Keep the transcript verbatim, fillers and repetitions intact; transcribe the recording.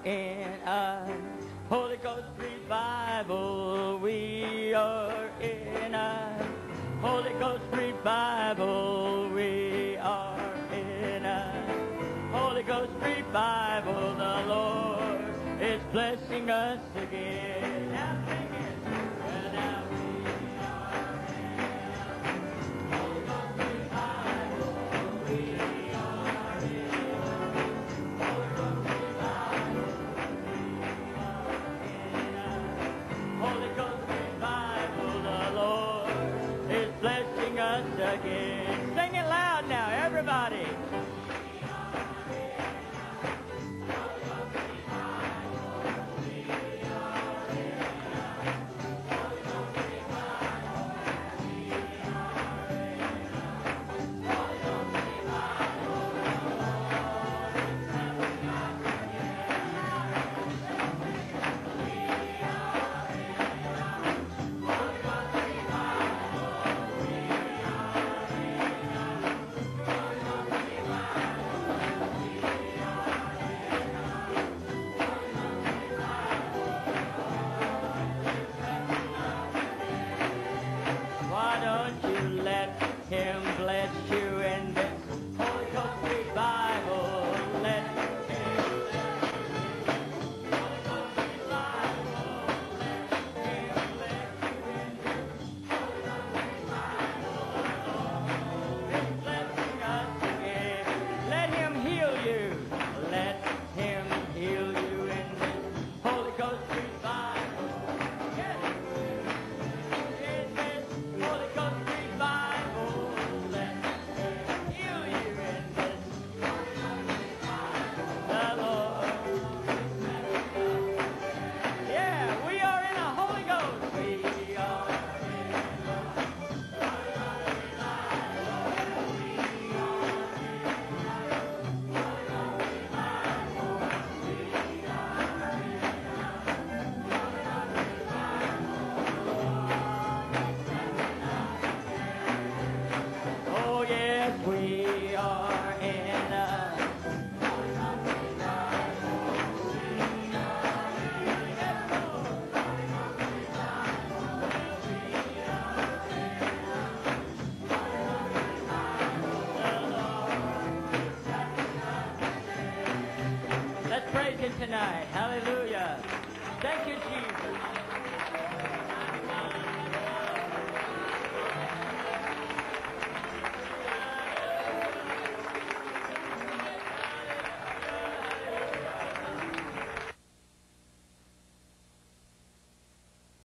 in a Holy Ghost revival. We are in a Holy Ghost revival. We are in a Holy Ghost revival. The Lord is blessing us again. Now sing it. Well, now we are in a Holy Ghost revival. We are in a Holy Ghost revival. Holy Ghost revival, the Lord is blessing us again. Sing it loud now, everybody. Why don't you let him bless you in this Holy Ghost revival? Let him bless you in this Holy Ghost revival. Let him bless you in this Holy Ghost revival. He's blessing us again. Let him heal you. Let him heal you in this Holy Ghost revival. Yes. In this Holy Ghost revival, let him heal you in this Holy Ghost revival. The Lord. Yeah, we are in a Holy Ghost. We are in a Holy Ghost revival. We are in a Holy Ghost revival. We are in a Holy Ghost revival. Oh yes, we are in a Holy Ghost revival. We are in a Holy Ghost revival. We are in a Holy Ghost revival. The Lord is blessing us again. Let's praise him tonight. Hallelujah. Thank you, Jesus.